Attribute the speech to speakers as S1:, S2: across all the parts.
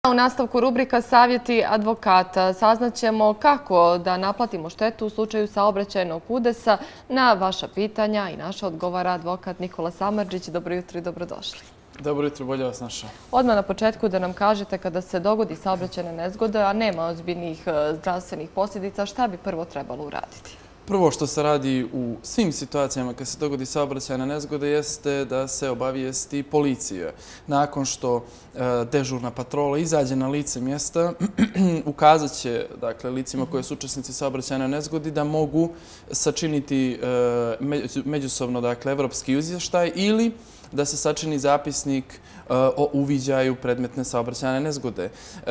S1: U nastavku rubrika Savjeti advokata saznaćemo kako da naplatimo štetu u slučaju saobraćajnog udesa. Na vaša pitanja i naša odgovara advokat Nikola Samardžić. Dobro jutro i dobrodošli.
S2: Dobro jutro, bolje vas našao.
S1: Odmah na početku da nam kažete kada se dogodi saobraćajna nezgoda, a nema ozbiljnih zdravstvenih posljedica, šta bi prvo trebalo uraditi?
S2: Prvo što se radi u svim situacijama kad se dogodi saobraćajna nezgoda jeste da se obavijesti policija. Nakon što dežurna patrola izađe na lice mjesta, ukazat će licima koji su učesnici saobraćajne nezgodi da mogu sačiniti međusobno evropski izvještaj ili da se sačini zapisnik o uviđaju predmetne saobraćajne nezgode.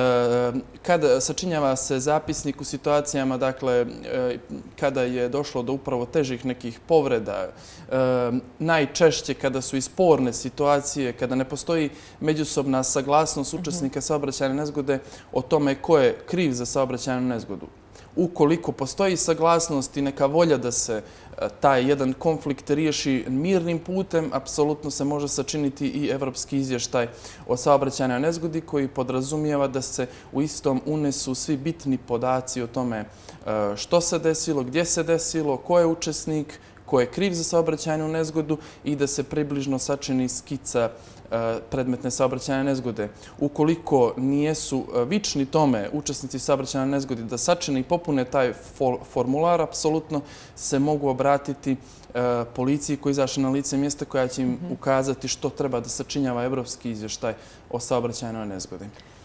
S2: Kada sačinjava se zapisnik u situacijama, kada je došlo do upravo težih nekih povreda, najčešće kada su i sporne situacije, kada ne postoji međusobna saglasnost učesnika saobraćajne nezgode o tome ko je kriv za saobraćajnu nezgodu. Ukoliko postoji saglasnost i neka volja da se taj jedan konflikt riješi mirnim putem, apsolutno se može sačiniti i evropski izvještaj o saobraćajnoj nezgodi koji podrazumijeva da se u istom unesu svi bitni podaci o tome što se desilo, gdje se desilo, ko je učesnik, ko je kriv za saobraćajnu nezgodu i da se približno sačini skica predmetne saobraćajne nezgode. Ukoliko nijesu vični tome učesnici saobraćajne nezgode da sačine i popune taj formular, apsolutno se mogu obratiti policiji koji izašli na lice mjesta koja će im ukazati što treba da sačinjava evropski izvještaj o saobraćajnoj nezgodi.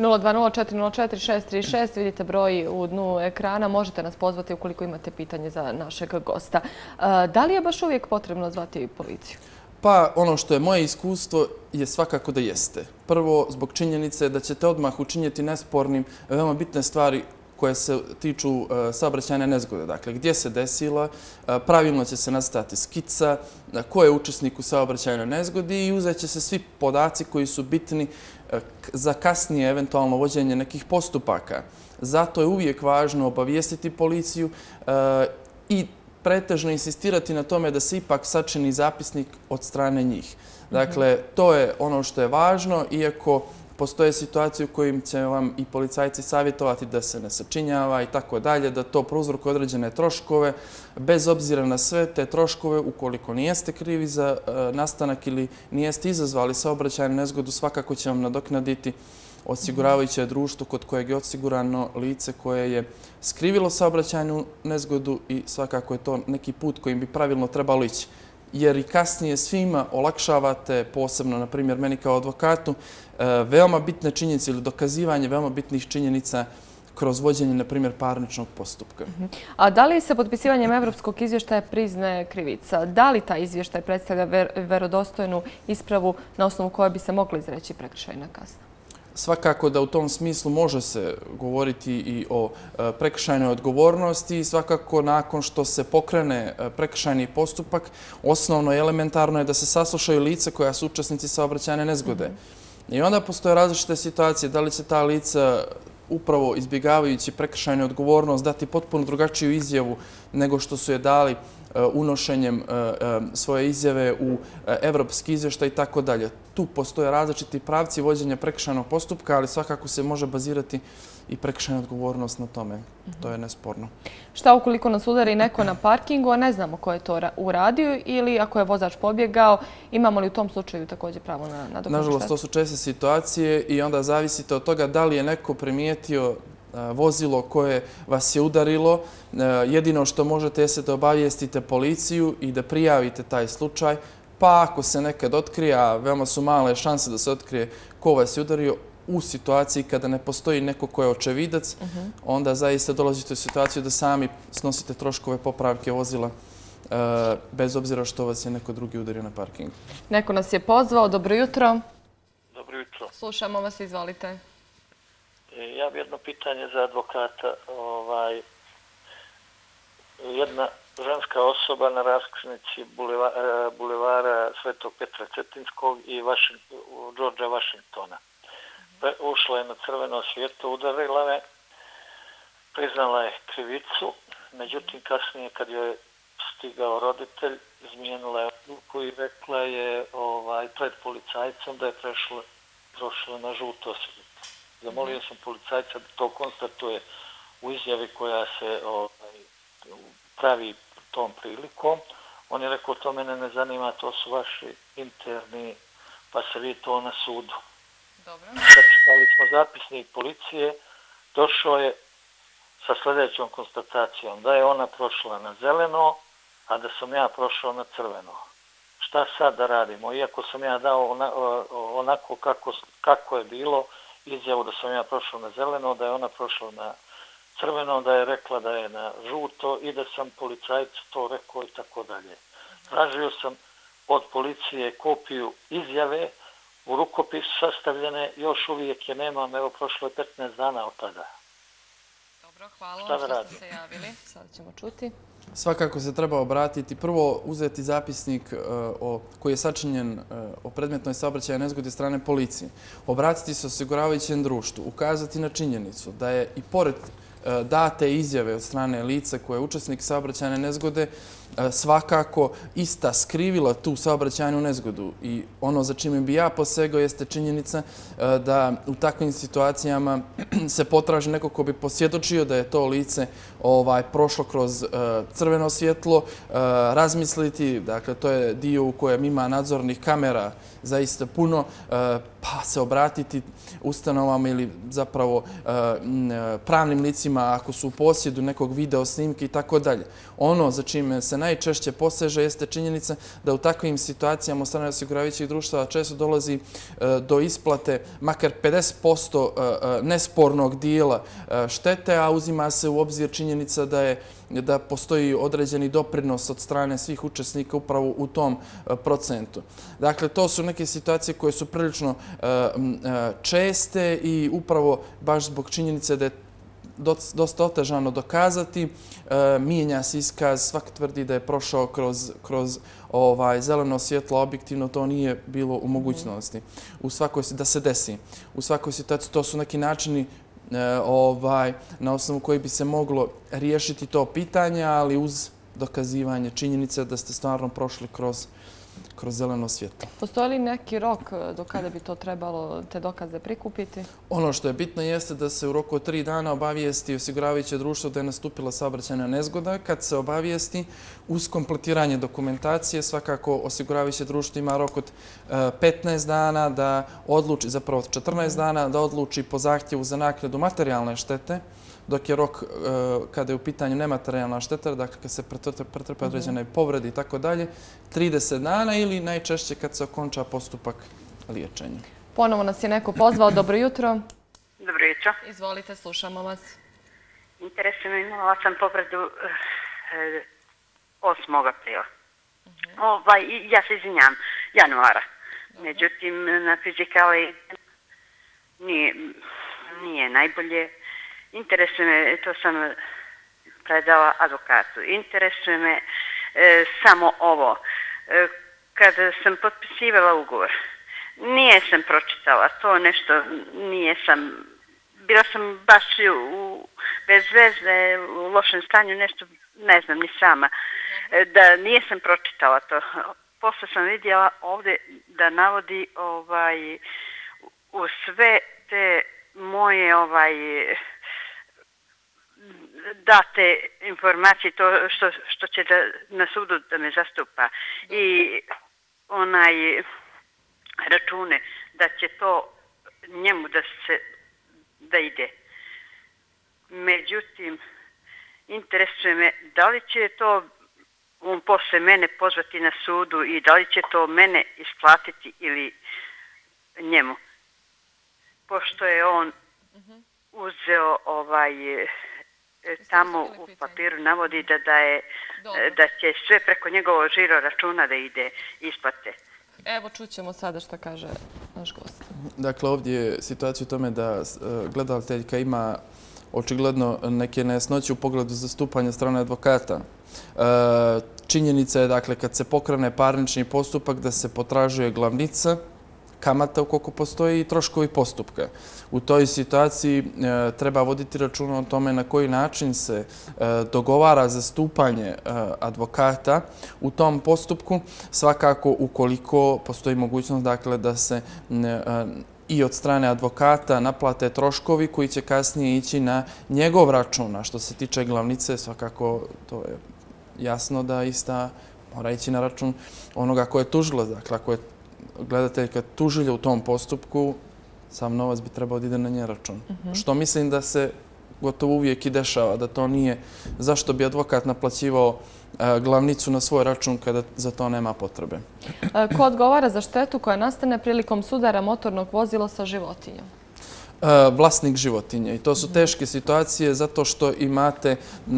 S1: 020-404-636, vidite broj u dnu ekrana, možete nas pozvati ukoliko imate pitanje za našeg gosta. Da li je baš uvijek potrebno zvati policiju?
S2: Pa ono što je moje iskustvo je svakako da jeste. Prvo, zbog činjenice da ćete odmah učiniti nespornim veoma bitne stvari koje se tiču saobraćajne nezgode. Dakle, gdje se desila, pravilno će se nastati skica, ko je učesnik u saobraćajnoj nezgodi i uzet će se svi podaci koji su bitni za kasnije eventualno vođenje nekih postupaka. Zato je uvijek važno obavijestiti policiju i pretežno insistirati na tome da se ipak sačini zapisnik od strane njih. Dakle, to je ono što je važno, iako postoje situacije u kojim će vam i policajci savjetovati da se ne sačinjava i tako dalje, da to prouzrokuje određene troškove. Bez obzira na sve te troškove, ukoliko nijeste krivi za nastanak ili nijeste izazvali saobraćajnu nezgodu, svakako će vam nadoknaditi osiguravajuće društvo kod kojeg je osigurano lice koje je skrivilo saobraćajnu nezgodu i svakako je to neki put kojim bi pravilno trebalo ići. Jer i kasnije svima olakšavate, posebno, na primjer, meni kao advokatu, veoma bitne činjenice ili dokazivanje veoma bitnih činjenica kroz vođenje, na primjer, parničnog postupka.
S1: A da li se potpisivanjem evropskog izvještaja priznaje krivica? Da li taj izvještaj predstavlja verodostojnu ispravu na osnovu koje bi se mogla izreći prekršajna kazna?
S2: Svakako da u tom smislu može se govoriti i o prekršajnoj odgovornosti i svakako nakon što se pokrene prekršajni postupak, osnovno i elementarno je da se saslušaju lica koja su učesnici saobraćajne nezgode. I onda postoje različite situacije, da li će ta lica upravo izbjegavajući prekršajnu odgovornost dati potpuno drugačiju izjavu nego što su je dali unošenjem svoje izjave u evropski izvještaj i tako dalje. Tu postoje različiti pravci vođenja prekršajnog postupka, ali svakako se može bazirati i prekršajna odgovornost na tome. To je nesporno.
S1: Šta ukoliko nas udari neko na parkingu, a ne znamo ko je to uradio ili ako je vozač pobjegao, imamo li u tom slučaju također pravo na nadoknadu štete?
S2: Nažalost, to su česte situacije i onda zavisite od toga da li je neko primijetio vozilo koje vas je udarilo. Jedino što možete jeste da obavijestite policiju i da prijavite taj slučaj, pa ako se nekad otkrije, a veoma su male šanse da se otkrije ko vas je udario, u situaciji kada ne postoji neko ko je očevidac, onda zaista dolazite u situaciju da sami snosite troškove popravke vozila bez obzira što vas je neko drugi udario na parkingu.
S1: Neko nas je pozvao. Dobro jutro.
S3: Dobro jutro.
S1: Slušamo vas, izvolite.
S3: Ja bi jedno pitanje za advokata. Jedna ženska osoba na raskrsnici bulevara Svetog Petra Cetinskog i Georgea Washingtona. Ušla je na crveno svjetlo, udarila me, priznala je krivicu, međutim kasnije kad joj je stigao roditelj, izmijenila je odluku i rekla je pred policajcem da je prošla na žuto svjetlo. Zamolio sam policajca da to konstatuje u izjavi koja se pravi tom prilikom. On je rekao, to mene ne zanima, to su vaši interni, pa se vidi to na sudu.
S1: Dobro.
S3: Sačekali smo zapisnik policije, došao je sa sljedećom konstatacijom da je ona prošla na zeleno, a da sam ja prošao na crveno. Šta sad da radimo? Iako sam ja dao onako kako je bilo, izjavu da sam ja prošao na zeleno, da je ona prošla na crveno, da je rekla da je na žuto i da sam policajcu to rekao i tako dalje. Tražio sam od policije kopiju izjave u rukopisu sastavljene, još uvijek je nemam, evo prošlo je 15 dana od tada.
S1: Dobro, hvala vam što ste se javili. Sad ćemo čuti.
S2: Svakako se treba obratiti, prvo uzeti zapisnik koji je sačinjen o predmetnoj saobraćajnoj nezgodi strane policije, obratiti se osiguravajućem društvu, ukazati na činjenicu da je i pored date izjave od strane lica koje je učesnik saobraćajne nezgode svakako ista skrivila tu saobraćajnu nezgodu. I ono za čime bi ja posegao jeste činjenica da u takvim situacijama se potraži neko ko bi posvjedočio da je to lice prošlo kroz crveno svjetlo, razmisliti, dakle to je dio u kojem ima nadzornih kamera zaista puno, pa se obratiti ustanovama ili zapravo pravnim licima ako su u posjedu nekog video snimke i tako dalje. Ono za čime se najčešće poseže jeste činjenica da u takvim situacijama od strane osiguravajućih društava često dolazi do isplate makar 50% nespornog dijela štete, a uzima se u obzir činjenica da postoji određeni doprinos od strane svih učesnika upravo u tom procentu. Dakle, to su neke situacije koje su prilično česte i upravo baš zbog činjenice da je dosta otežano dokazati, mijenja se iskaz, svaki tvrdi da je prošao kroz zeleno svjetlo, objektivno to nije bilo u mogućnosti da se desi. U svakoj situaciji to su neki načini na osnovu koji bi se moglo riješiti to pitanje, ali uz dokazivanje činjenice da ste stvarno prošli kroz zeleno svjetlo.
S1: Postoji li neki rok do kada bi to trebalo te dokaze prikupiti?
S2: Ono što je bitno jeste da se u roku od 3 dana obavijesti osiguravajuće društvo da je nastupila saobraćajna nezgoda. Kad se obavijesti uz kompletiranje dokumentacije, svakako osiguravajuće društvo ima rok od 15 dana da odluči, zapravo 14 dana da odluči po zahtjevu za naknadu materijalne štete, dok je rok kada je u pitanju nematerijalna šteta, dakle kad se pretrpe određene povrede i tako dalje, 30 dana ili najčešće kad se okonča postupak liječenja.
S1: Ponovo nas je neko pozvao. Dobro jutro.
S4: Dobro jutro.
S1: Izvolite, slušamo vas.
S4: Interesuje me, imala sam povredu 8. aprila. Ja se izvinjam, januara. Međutim, na fizikali nije najbolje. Interesuje me, to sam predala advokatu, interesuje me samo ovo. Kada sam potpisivala ugovor, nije sam pročitala to nešto, bila sam baš bez veze, u lošem stanju, nešto, ne znam ni sama, da nije sam pročitala to. Posle sam vidjela ovdje da navodi u sve te moje date informacije, to što će na sudu da me zastupa i račune da će to njemu da ide. Međutim, interesuje me da li će to on posle mene pozvati na sudu i da li će to mene isplatiti ili njemu. Pošto je on uzeo tamo u papiru navodi da će sve preko njegovog žiro računa da ide isplate.
S1: Evo, čućemo sada što kaže naš gost.
S2: Dakle, ovdje je situacija u tome da gledateljka ima očigledno neke nejasnoće u pogledu zastupanja strane advokata. Činjenica je, dakle, kad se pokrene parnični postupak da se potražuje glavnica, kamata ukoliko postoji i troškovi postupka. U toj situaciji treba voditi računa o tome na koji način se dogovara zastupanje advokata u tom postupku. Svakako, ukoliko postoji mogućnost da se i od strane advokata naplate troškovi koji će kasnije ići na njegov račun. A što se tiče glavnice, svakako to je jasno da ista mora ići na račun onoga ko je tužilac. Dakle, ako je gledateljka tužilja u tom postupku, sam novac bi trebao da ide na njen račun. Što mislim da se gotovo uvijek i dešava, da to nije zašto bi advokat naplaćivao glavnicu na svoj račun kada za to nema potrebe.
S1: Ko odgovara za štetu koja nastane prilikom sudara motornog vozila sa životinjom?
S2: Vlasnik životinje. I to su teške situacije zato što imate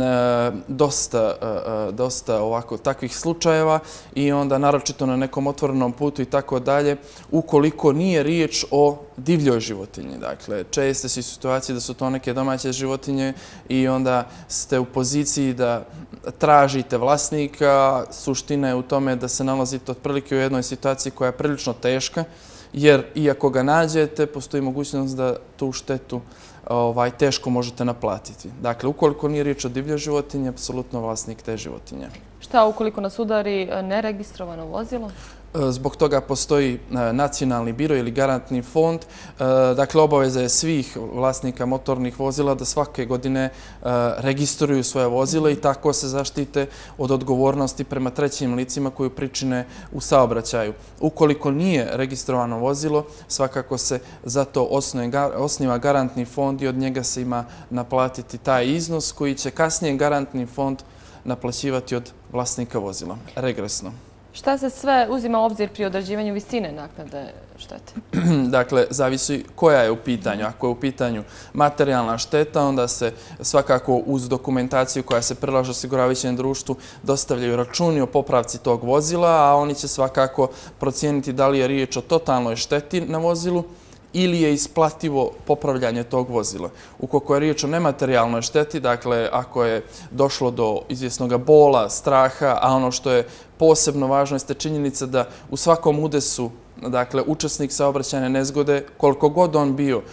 S2: dosta ovako takvih slučajeva i onda naročito na nekom otvorenom putu i tako dalje, ukoliko nije riječ o divljoj životinji. Dakle, česte su situacije da su to neke domaće životinje i onda ste u poziciji da tražite vlasnika. Suština je u tome da se nalazite otprilike u jednoj situaciji koja je prilično teška, jer iako ga nađete, postoji mogućnost da tu štetu teško možete naplatiti. Dakle, ukoliko nije riječ o divljoj životinji, apsolutno vlasnik te životinje.
S1: Šta ukoliko nas udari neregistrovano vozilo?
S2: Zbog toga postoji nacionalni biro ili garantni fond. Dakle, obaveza je svih vlasnika motornih vozila da svake godine registruju svoje vozila i tako se zaštite od odgovornosti prema trećim licima koju pričine u saobraćaju. Ukoliko nije registrovano vozilo, svakako se za to osniva garantni fond i od njega se ima naplatiti taj iznos koji će kasnije garantni fond naplaćivati od vlasnika vozila, regresno.
S1: Šta se sve uzima u obzir pri određivanju visine naknade štete?
S2: Dakle, zavisi koja je u pitanju. Ako je u pitanju materijalna šteta, onda se svakako uz dokumentaciju koja se prilaže osiguravajućem društvu dostavljaju računi o popravci tog vozila, a oni će svakako procijeniti da li je riječ o totalnoj šteti na vozilu ili je isplativo popravljanje tog vozila. Ukoliko je riječ o nematerijalnoj šteti, dakle, ako je došlo do izvjesnog bola, straha, a ono što je posebno važno jeste činjenica da u svakom udesu, dakle, učesnik saobraćajne nezgode, koliko god on bio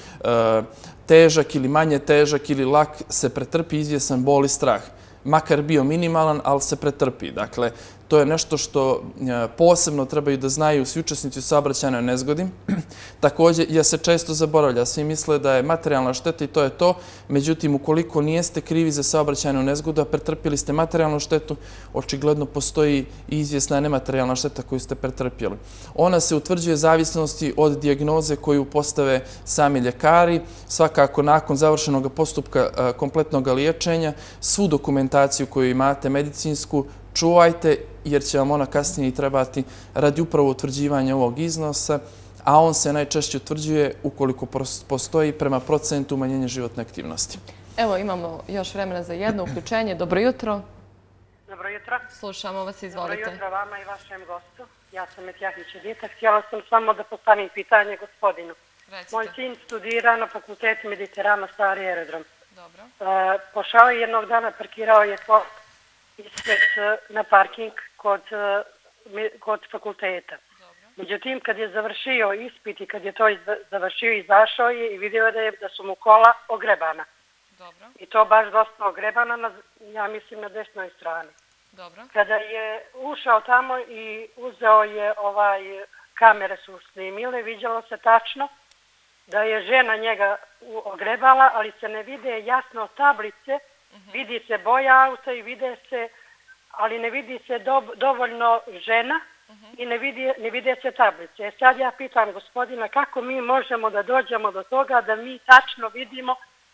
S2: težak ili manje težak ili lak, se pretrpi izvjesan bol i strah. Makar bio minimalan, ali se pretrpi. Dakle, to je nešto što posebno trebaju da znaju svi učesnici u saobraćajnoj nezgodi. Također, ja se često zaboravlja. Svi misle da je materijalna šteta i to je to. Međutim, ukoliko nijeste krivi za saobraćajnu nezgodu, a pretrpjeli ste materijalnu štetu, očigledno postoji i izvjesna nematerijalna šteta koju ste pretrpjeli. Ona se utvrđuje zavisnosti od dijagnoze koju postave sami ljekari. Svakako, nakon završenog postupka kompletnog liječenja, svu dokumentaciju koju imate, medicinsku, čuvajte, jer će vam ona kasnije i trebati radi upravo utvrđivanja ovog iznosa, a on se najčešće utvrđuje ukoliko postoji prema procentu umanjenja životne aktivnosti.
S1: Evo, imamo još vremena za jedno uključenje. Dobro jutro.
S5: Dobro jutro.
S1: Slušamo vas, izvolite.
S5: Dobro jutro vama i vašem gostu. Ja sam Metjahić Edita. Htjela sam samo da postavim pitanje gospodinu.
S1: Recite.
S5: Moj sin studira na fakultetu Mediterana Stari aerodrom.
S1: Dobro.
S5: Pošao je jednog dana, parkirao je ispred na parking kod fakulteta. Međutim, kad je završio ispit i kad je to završio, izašao je i vidio da su mu kola ogrebana.
S1: Dobro.
S5: I to baš dosta ogrebana, ja mislim na desnoj strani.
S1: Dobro.
S5: Kada je ušao tamo i uzeo je kamere su snimile, vidjelo se tačno da je žena njega ogrebala, ali se ne vide jasno tablice, vidi se boja auta i vide se, ali ne vidi se dovoljno žena i ne vide se tablice. Sad ja pitam gospodina kako mi možemo da dođemo do toga da mi tačno vidimo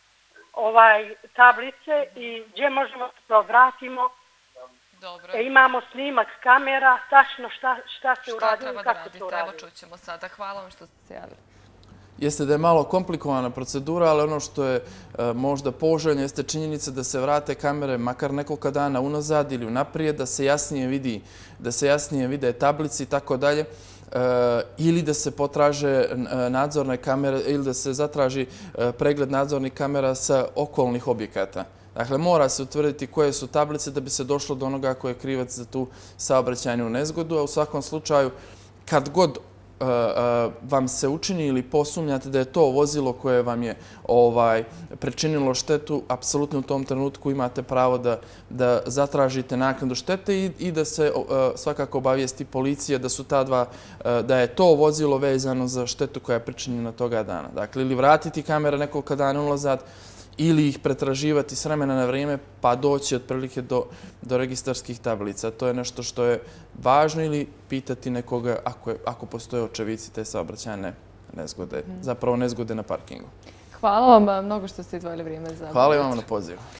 S5: tablice i gdje možemo da se obratimo.
S1: Dobro.
S5: Imamo snimak kamera, tačno šta se uradilo i kako se uradilo.
S1: Evo čućemo sada. Hvala vam što ste se javili.
S2: Jeste da je malo komplikovana procedura, ali ono što je možda poželjno jeste činjenica da se vrate kamere makar nekoliko dana unazad ili unaprijed, da se jasnije vide tablice i tako dalje, ili da se potraže nadzorne kamere ili da se zatraži pregled nadzornih kamera sa okolnih objekata. Dakle, mora se utvrditi koje su tablice da bi se došlo do onoga ko je krivac za tu saobraćajnu nezgodu, a u svakom slučaju, kad god vam se učini ili posumnjate da je to vozilo koje vam je pričinilo štetu, apsolutno u tom trenutku imate pravo da zatražite naknadu štete i da se svakako obavijesti policija da je to vozilo vezano za štetu koja je pričinjena toga dana. Dakle, ili vratiti kamere nekoliko dana unazad, ili ih pretraživati s vremena na vrijeme pa doći otprilike do registarskih tablica. To je nešto što je važno ili pitati nekoga ako postoje očevici te saobraćajne nezgode, zapravo nezgode na parkingu.
S1: Hvala vam mnogo što ste izdvojili vrijeme za...
S2: Hvala i vam na pozivu.